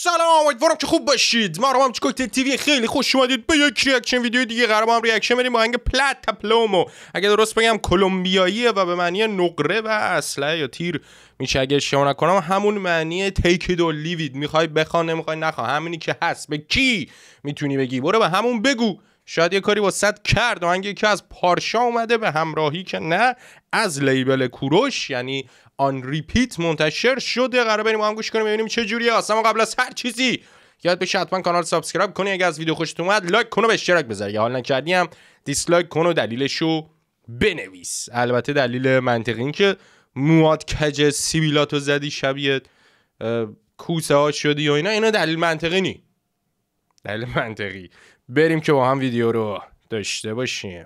سلام، امیدوارم که خوب باشید. ما رو هم کوکتل تیوی خیلی خوش اومدید به یک ریاکشن ویدیو دیگه. قرار با هم ریاکشن بدیم با آهنگ پلاتا پلومو. اگه درست بگم کلمبیاییه و به معنی نقره و اسلحه یا تیر میشه. اگه اشتباه نکنم همون معنی تیک دو لیوید. میخوای بخوان نمیخوای نخواه، همینی که هست. به کی میتونی بگی برو به همون بگو. شاید یه کاری واسط کرد. آهنگی که از پارشا اومده به همراهی که نه از لیبل کوروش، یعنی آن ریپیت منتشر شده. قرار بریم هم گوش کنیم ببینیم چه جوریه. اصلا قبل از هر چیزی یاد بشه حتما کانال سابسکرایب کنی. اگه از ویدیو خوشت اومد لایک کن و به اشتراک بذار. اگه حال نکردی هم دیسلایک کن و دلیلشو بنویس. البته دلیل منطقی این که موات کج سیبیلاتو زدی، شبیه کوسه ها شدی و اینا دلیل منطقی نی. دلیل منطقی. بریم که با هم ویدیو رو داشته باشیم.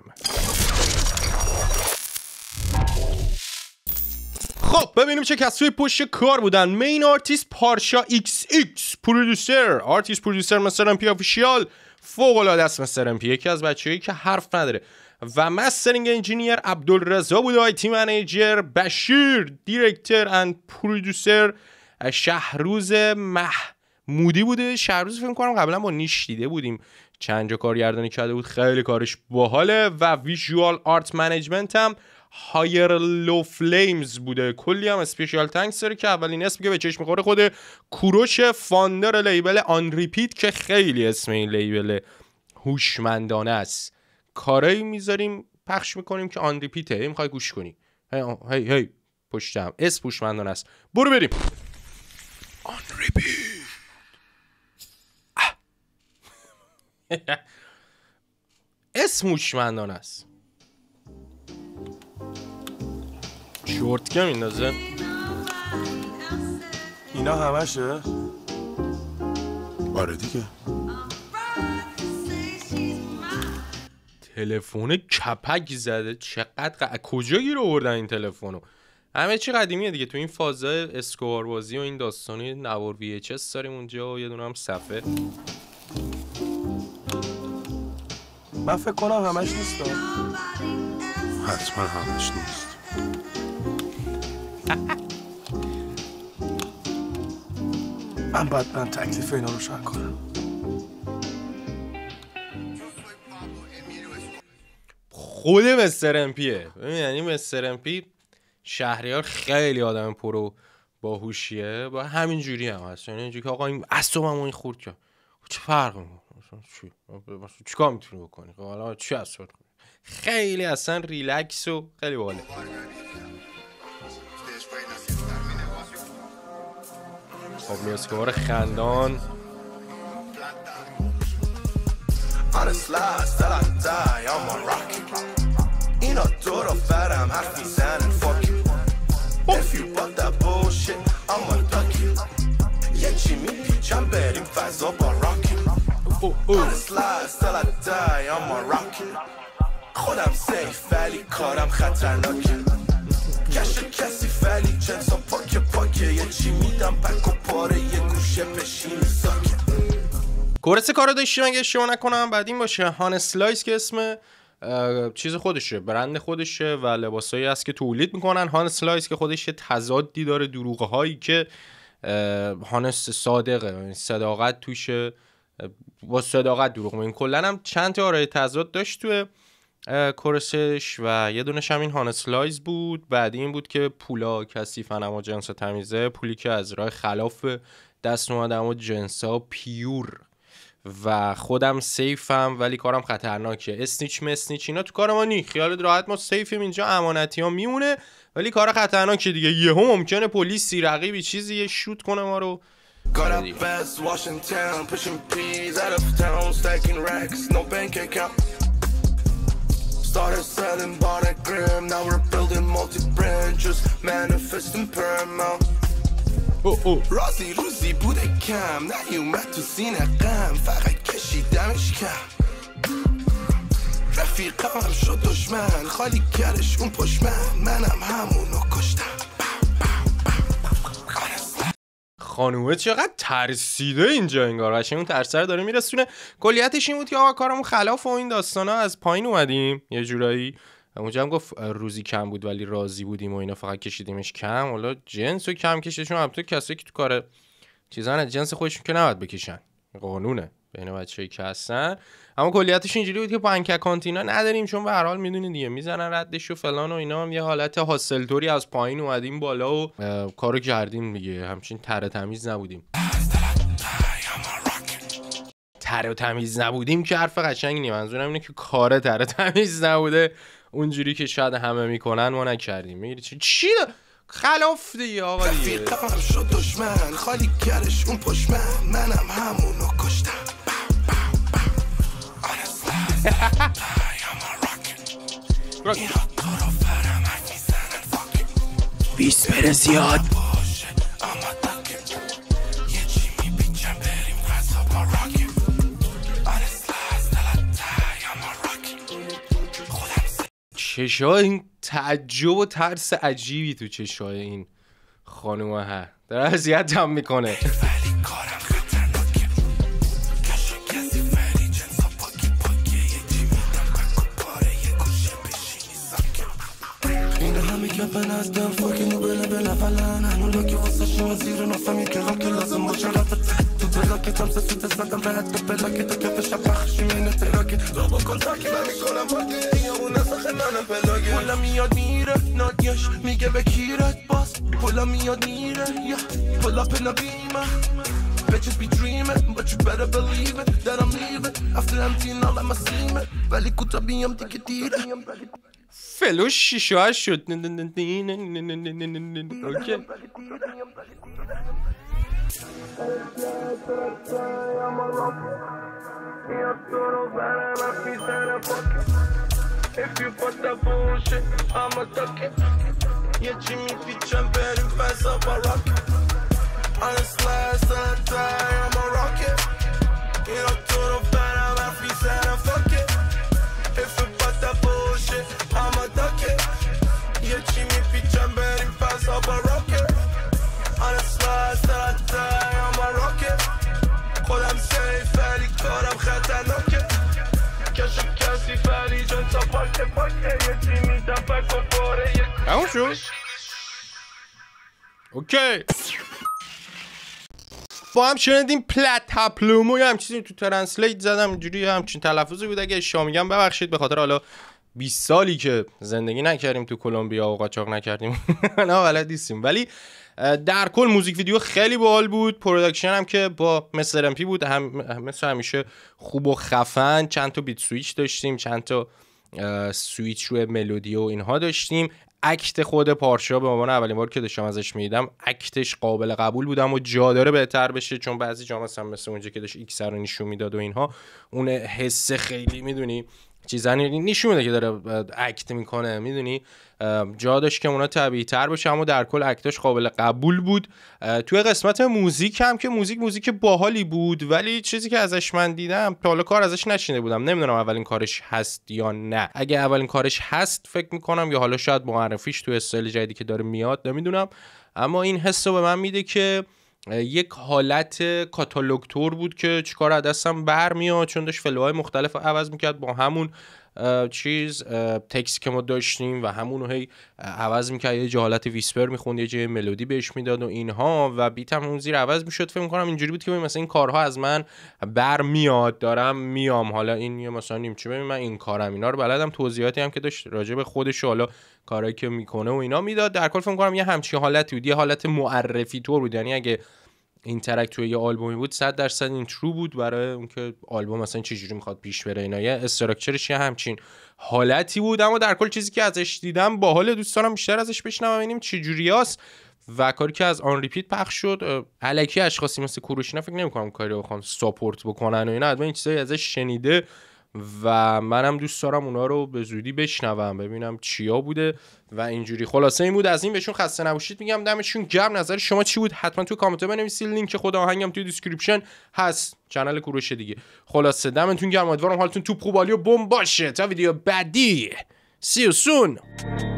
خب ببینیم چه کسایی پشت کار بودن. مین آرتیست پارشا ایکس ایکس، پرودوسر آرتیست پرودوسر مستر ام پی آفیشیال، فوق العاده است مستر ام پی، یکی از بچه‌هایی که حرف نداره. و مسترینگ انجینیر عبدالرضا بود، آیتی منیجر بشیر، دیرکتور اند پرودوسر شهروز محمودی بوده. شهروز فکر کنم قبلا با نیش دیده بودیم، چند جا کارگردانی کرده بود، خیلی کارش باحاله. و ویژوال آرت منیجمنت هم هایر لو فلیمز بوده. کلی هم اسپیشال تانکس داره که اولین اسمی که به چشم میخوره خود کوروش، فاندر لیبل آن ریپیت که خیلی اسم این لیبل هوشمندانه است. کارایی میذاریم پخش میکنیم که آن ریپیته، میخوای گوش کنی. هی پشتم اسم هوشمندانه است. برو بریم. آن ریپیت. اسم هوشمندانه است. شورت که میندازه اینا همشه؟ آره دیگه. تلفن کپک زده. چقدر کجا گیر آوردن این تلفنو؟ همه چی قدیمیه دیگه. تو این فازای اسکوار بازی و این داستانی نوار وی اچ اس داریم اونجا و یه دونه هم صفحه. من فکر کنم همش نیست. حتما همش نیست. من باید تکلیف اینا رو شک کنم. خود مستر ام پیه. یعنی مستر ام پی شهریار خیلی آدم پرو باهوشیه و همین جوری هم هست. یعنی اینجوری که آقا این اصابمو این خورد کرد، چه فرقی میکنه؟ چیکار میتونی بکنی؟ حالا چی اصلا خیلی اصلا ریلکس و خیلی باحاله. خب میاسکوار خندان. خودم سیف ولی کارم خطرناکه. کش کسی ولی جنسا پاکه یه چی میدم پک و پاره یه گوشه بشین ساکه. کورس کارو داشتیم اگه اشتباه نکنم. بعد این باشه هان سلایس که اسم چیز خودشه، برند خودشه و لباسایی هست که تولید میکنن. هان سلایس که خودش تضادی داره، دروغه هایی که هانس صادقه، صداقت توشه، با صداقت دروغ میگن. کلا هم چند تا آرای تضاد داشت تو کورسش و یه دونش هم این هان سلایس بود. بعدی این بود که پولا کثیف اما جنس تمیزه، پولی که از راه خلاف دست اومده اما جنسا پیور. و خودم سیفم ولی کارم خطرناکه. اسنیچ مسنیچ اینا تو کار ما نی. خیالت راحت، ما سیفیم اینجا، امانتی ها میمونه ولی کار خطرناکه دیگه. یهو ممکنه پلیسی رقیبی چیزی یه شوت کنه ما رو. Started selling bought gram, now we're building multi-brand, just manifesting paramount. رازی روزی بوده کم، نیومد تو سینه غم، فقط کشیدمش کم. رفیقم شد دشمن، خالی کرش اون پشت منم همونو کشتم. خانومه چقدر ترسیده اینجا، انگار قشنگ اون ترسر داره میرسونه. کلیتش این بود که آقا کارمون خلاف و این داستانا، از پایین اومدیم یه جورایی. اونجا هم گفت روزی کم بود ولی راضی بودیم و اینا، فقط کشیدیمش کم. حالا جنس رو کم کشیدشون. البته کسایی که تو کار چیزا از جنس خودشون که نباید بکشن، قانونه بین بچه‌ای که هستن. اما کلیتش اینجوری بود که پانک اکانت اینا نداریم، چون به هر حال میدونید دیگه میزنن ردش و فلان و اینا. هم یه حالت هاسلتوری از پایین اومدیم بالا و کارو کردیم دیگه. همچین تره تمیز نبودیم. تره و تمیز نبودیم که حرف قشنگی نیست، منظورم اینه که کار تره تمیز نبوده اونجوری که شاید همه میکنن ما نکردیم. میگی چی خلاف دیگه آقا دیگه. رفیقم شد دشمن خالی گرش اون پشت منم همونو کشتم. بیس بره زیاد چشای این تعجب و ترس عجیبی تو چشای این خانومه ها داره اذیت هم میکنه. کفن از دم فاکین و بله فلان هنولا که واسه شما زیر نفهمی که هم که لازم باشه رفت تو بلاکت هم سسوت زدم راحت به بلاکت و کفش هم پخشی مینه تراکت رو بکن تاکی من میکنم پاکه یا اون نسخه منم بلاکت پولا میاد میره نادیش میگه به کیرت باز پولا میاد میره یا پولا پلا بیمه Bitches be dreaming, but you better believe it that I'm leaving after emptying all of my semen ولی کوتا بیام دیگه دیره فلوش شیشه شد. اوکی If you put that bullshit, I'ma duck it. یه چی میپیچم بریم فضا با راکت On the slides till I die, I'ma rock it. اینا تو رو برم حرفی سرم fuck it. If you put that bullshit, I'ma duck it. یه چی میپیچم بریم فضا با راکت On the slides till I die, I'ma rock it. خودم سیف ولی کارم خطرناکه کشم کسی ولی جان تا پاکه یه چی میدم بک و باره همون شد. اوکی با هم شنیدیم پلتا پلومو هم چیزی تو ترنسلیت زدم اینجوری همچین تلفظی بود. اگه اشتباه میگم ببخشید، به خاطر حالا 20 سالی که زندگی نکردیم تو کلمبیا و قاچاق نکردیم نه بلد نیستیم. ولی در کل موزیک ویدیو خیلی باحال بود. پروداکشن هم که با مستر ام پی بود، مثل همیشه خوب و خفن. چند تا بیت سویچ داشتیم، چند تا سویچ روی ملودی و اینها داشتیم. اکت خود پارچا به عنوان اولین بار که داشتم ازش میدیدم اکتش قابل قبول بودم و جا داره بهتر بشه، چون بعضی جا مثل اونجا که داشت ایکس رو نشون میداد و اینها اون حس خیلی میدونی چیزا نشون میده که داره اکت میکنه، میدونی جا داشت که اونا طبیعی تر بشه. اما در کل اکتاش قابل قبول بود. توی قسمت موزیک هم که موزیک باحالی بود، ولی چیزی که ازش من دیدم تا حالا کار ازش نشینده بودم. نمیدونم اولین کارش هست یا نه. اگه اولین کارش هست فکر میکنم، یا حالا شاید معرفیش توی استایل جدیدی که داره میاد، نمیدونم. اما این حس رو به من میده که یک حالت کاتالوگ تور بود که چیکار از دستم برمیاد، چون داشت فلوهای مختلف عوض میکرد با همون چیز تکسی که ما داشتیم و همونو هی عوض میکرد. یه جا حالت ویسپر میخوند، یه جای ملودی بهش میداد و اینها، و بیتم اون زیر عوض میشد. فکر میکنم اینجوری بود که مثلا این کارها از من برمیاد، دارم میام، حالا این یا مثلا نیمچه ببین من این کارم، اینا رو بلدم. توضیحاتی هم که داشت راجع به خودش حالا کارهایی که میکنه و اینا میداد. در کل فکر میکنم یه همچین حالتی بود، یه حالت معرفی طور بود. یعنی اگه این ترک توی یه آلبومی بود 100% این ترو بود برای اون که آلبوم مثلا چه جوری میخواد پیش بره. اینا یه استراکچرش یه همچین حالتی بود. اما در کل چیزی که ازش دیدم باحال، دوست دارم بیشتر ازش بشنوم ببینیم چه جوریاست. و کاری که از آن ریپیت پخش شد، الکی اشخاصی مثل کوروش فکر نمی‌کنم کاری رو بخوام ساپورت بکنن و اینا. حتما این چیزایی ازش شنیده و منم دوست دارم اونا رو به زودی بشنوم ببینم چیا بوده و اینجوری. خلاصه این بود از این. بهشون خسته نباشید میگم، دمشون گرم. نظر شما چی بود حتما تو کامنت بنویسید. لینک خود آهنگم توی دیسکریپشن هست، کانال کوروش دیگه. خلاصه دمتون گرم، امیدوارم حالتون توپ خوب عالی و بمب باشه. تا ویدیو بعدی، see you soon.